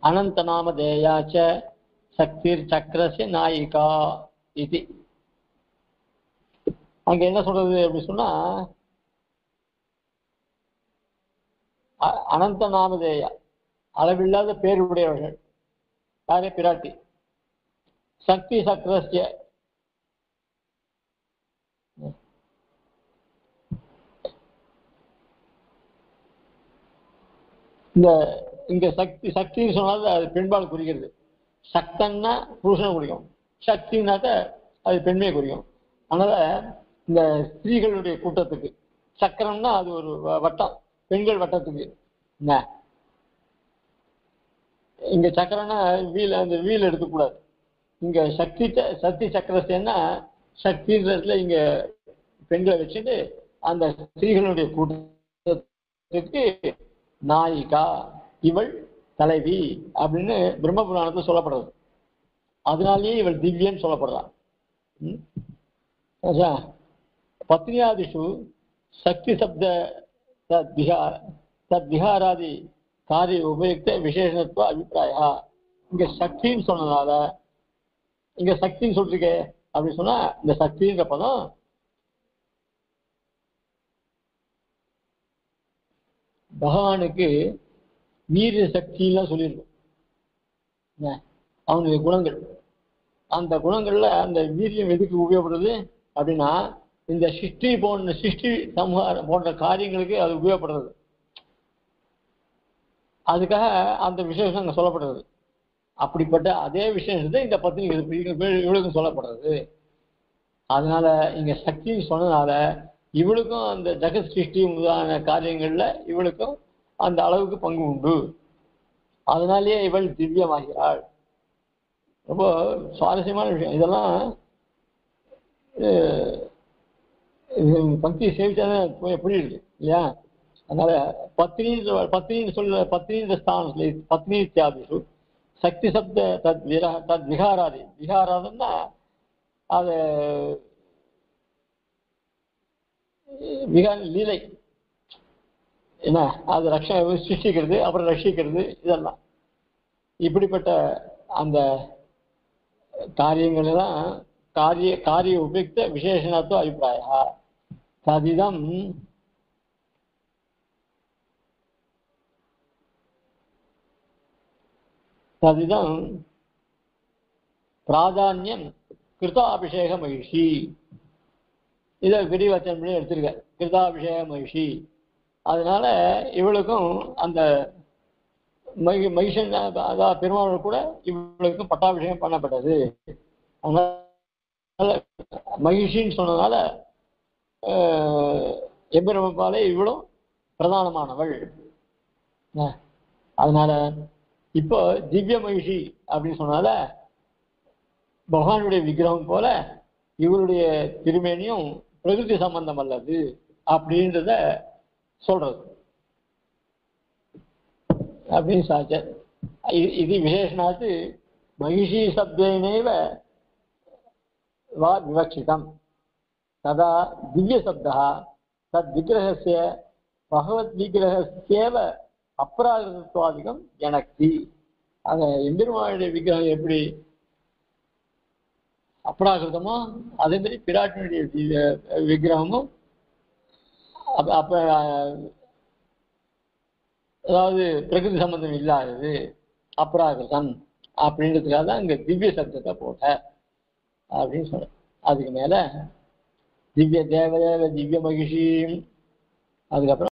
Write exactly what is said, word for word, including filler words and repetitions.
अनंत नाम देया च शक्तिर चक्रस्य नायिका इति அங்க என்ன சொல்றது அப்படி சொன்னா அனந்த நாமதேயா அளவில்லாத பேருடையவர்கள் யாரே பிராட்டி சக்தி சக்கரஸ்ய இந்த இங்க சக்தி சக்தின்னு சொன்னாலும் அது பெண்பால் குறிக்கிறது. சக்தன்னா புருஷனை குறிக்கும், சக்தினாக்க அது பெண்மையை குறிக்கும். அதனால இந்த ஸ்திரீகளுடைய கூட்டத்துக்கு சக்கரம்னா அது ஒரு வட்டம், பெண்கள் வட்டத்துக்கு என்ன இங்க சக்கரம்னா வீல், அந்த வீல் எடுக்கக்கூடாது. இங்க சக்தி சக்தி சக்கரஸ்னா சக்தின்றதுல இங்க பெண்களை வச்சுட்டு அந்த ஸ்திரீகளுடைய கூட்டத்துக்கு நாயிகா இவள் தலைவி அப்படின்னு பிரம்ம புராணத்தில் சொல்லப்படுறது. அதனாலேயே இவள் திவ்யன்னு சொல்லப்படுறான். பத்னியாதிஷு சக்தி சப்த தத்விஹாராதி காரிய உபயுக்த விசேஷத்துவ அபிப்பிராயா. இங்க சக்தின்னு சொன்னதால இங்க சக்தின்னு சொல்லிருக்கே அப்படின்னு சொன்னா இந்த சக்தின்ற பதம் பகவானுக்கு வீரிய சக்தியெல்லாம் சொல்லியிருக்கும். அவனுடைய குணங்கள், அந்த குணங்கள்ல அந்த வீரியம் எதுக்கு உபயோகப்படுறது அப்படின்னா இந்த சிருஷ்டி போன்ற சிருஷ்டி சமூகம் போன்ற காரியங்களுக்கு அது உபயோகப்படுறது. அதுக்காக அந்த விசேஷம் அங்கே சொல்லப்படுறது. அப்படிப்பட்ட அதே விசேஷத்தை இந்த பத்தினி இவளுக்கும் சொல்லப்படுறது. அதனால இங்க சக்தின்னு சொன்னதுனால இவளுக்கும் அந்த ஜெகத் சிருஷ்டி முதலான காரியங்கள்ல இவளுக்கும் அந்த அளவுக்கு பங்கு உண்டு. அதனாலேயே இவள் திவ்யமாகிறாள். ரொம்ப சுவாரஸ்யமான விஷயம் இதெல்லாம். பக்தி சேவிச்சாதான் புரியுது இல்லையா? அதனால பத்னி பத்னின்னு சொல்ல பத்னின்ற ஸ்தானத்துல பத்னி இத்தியாதிஷு சக்தி சப்த தத் விரா தத் விகாராதி. விகாராதுன்னா அது விகார லீலை என்ன, அது ரக்ஷ சிருஷ்டிக்கிறது அப்புறம் ரட்சிக்கிறது இதெல்லாம். இப்படிப்பட்ட அந்த காரியங்கள் எல்லாம் காரிய காரிய உபயுக்த விசேஷணத்துவ அபிப்பிராயா. ததிதம் ததிதம் பிராதான்யம் கிருதாபிஷேக மகிஷி. இதை விரிவச்சனம் பண்ணி எடுத்திருக்க, கிருதாபிஷேக மகிஷி. அதனால இவளுக்கும் அந்த மகி மகிஷன் அதாவது பெருமாள் கூட இவளுக்கும் பட்டாபிஷேகம் பண்ணப்பட்டது. அதனால மகிஷின்னு சொன்னதுனால எம்பெருமாளே இவளும் பிரதானமானவள். அதனால இப்போ திவ்ய மகிஷி அப்படின்னு சொன்னால பகவானுடைய விக்கிரகம் போல இவருடைய திருமேனியும் பிரகிருதி சம்பந்தம் அல்லது அப்படின்றத சொல்றது அப்படின்னு சாச்ச. இது விசேஷனாத்து மகிஷி சப்தேனேவ வா விவக்ஷிதம். ததா திவ்ய சப்தா தத் விக்கிரகஸ்ய பகவத் விக்கிரகஸ்யேவ அப்ராகிருதத்வாதிகம் ஜனக்தி. அந்த எம்பெருமானுடைய விக்கிரகம் எப்படி அப்ராகிருதமோ அதே மாதிரி பிராட்டினுடைய விக்கிரகமும் அப்ப அதாவது பிரகிருதி சம்பந்தம் இல்லாதது அப்ராகிருதம் அப்படின்றதுக்காக தான் இங்க திவ்ய சப்தத்தை போட்ட அப்படின்னு சொல்ற. அதுக்கு மேல திவ்ய தேவதேவ திவ்ய மகிஷி, அதுக்கப்புறம்